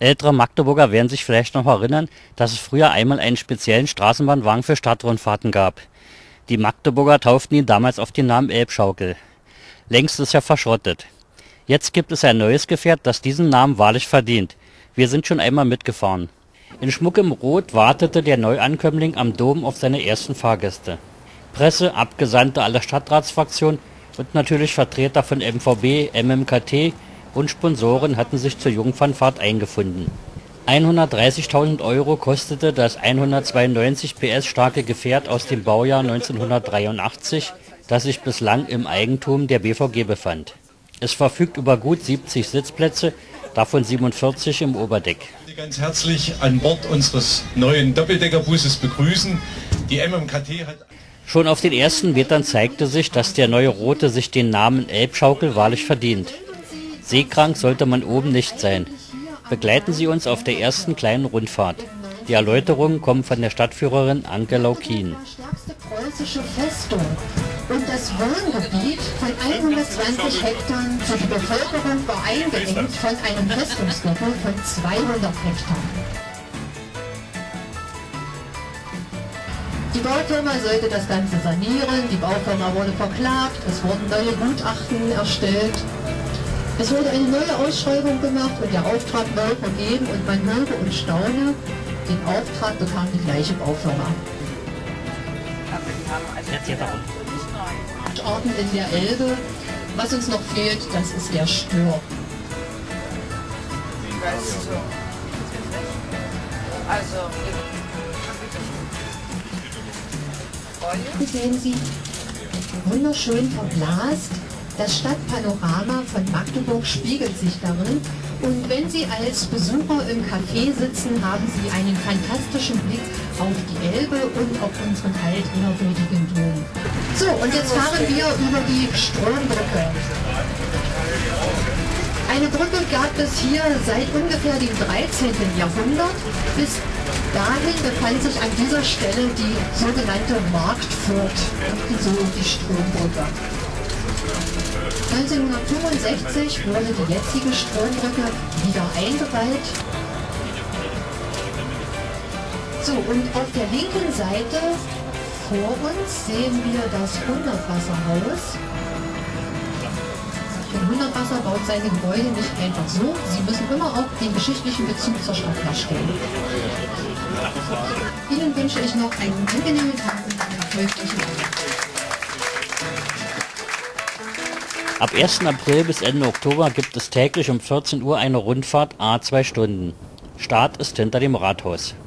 Ältere Magdeburger werden sich vielleicht noch erinnern, dass es früher einmal einen speziellen Straßenbahnwagen für Stadtrundfahrten gab. Die Magdeburger tauften ihn damals auf den Namen Elbschaukel. Längst ist er verschrottet. Jetzt gibt es ein neues Gefährt, das diesen Namen wahrlich verdient. Wir sind schon einmal mitgefahren. In schmuckem Rot wartete der Neuankömmling am Dom auf seine ersten Fahrgäste. Presse, Abgesandte aller Stadtratsfraktionen und natürlich Vertreter von MVB, MMKT und Sponsoren hatten sich zur Jungfernfahrt eingefunden. 130.000 € kostete das 192 PS starke Gefährt aus dem Baujahr 1983, das sich bislang im Eigentum der BVG befand. Es verfügt über gut 70 Sitzplätze, davon 47 im Oberdeck. Ich möchte ganz herzlich an Bord unseres neuen Doppeldeckerbusses begrüßen. Die MMKT hat... Schon auf den ersten Metern zeigte sich, dass der neue Rote sich den Namen Elbschaukel wahrlich verdient. Seekrank sollte man oben nicht sein. Begleiten Sie uns auf der ersten kleinen Rundfahrt. Die Erläuterungen kommen von der Stadtführerin Anke Laukien. Stärkste preußische Festung und das Wohngebiet von 120 Hektar für die Bevölkerung war eingeengt von einem Festungsgürtel von 200 Hektar. Die Baufirma sollte das Ganze sanieren, die Baufirma wurde verklagt, es wurden neue Gutachten erstellt. Es wurde eine neue Ausschreibung gemacht und der Auftrag neu vergeben und man höre und staune, den Auftrag bekam die gleiche Baufirma. Arten in der Elbe, was uns noch fehlt, das ist der Stör. Hier sehen Sie wunderschön verglast. Das Stadtpanorama von Magdeburg spiegelt sich darin und wenn Sie als Besucher im Café sitzen, haben Sie einen fantastischen Blick auf die Elbe und auf unseren altehrwürdigen Dom. So, und jetzt fahren wir über die Strombrücke. Eine Brücke gab es hier seit ungefähr dem 13. Jahrhundert. Bis dahin befand sich an dieser Stelle die sogenannte Marktfurt, so die Strombrücke. 1965 wurde die jetzige Strombrücke wieder eingeweiht. So, und auf der linken Seite vor uns sehen wir das Hundertwasserhaus. Ein Hundertwasser baut seine Gebäude nicht einfach so, sie müssen immer auch den geschichtlichen Bezug zur Stadt herstellen. Ihnen wünsche ich noch einen angenehmen Tag und einen erfolgreichen Abend. Ab 1. April bis Ende Oktober gibt es täglich um 14 Uhr eine Rundfahrt à 2 Stunden. Start ist hinter dem Rathaus.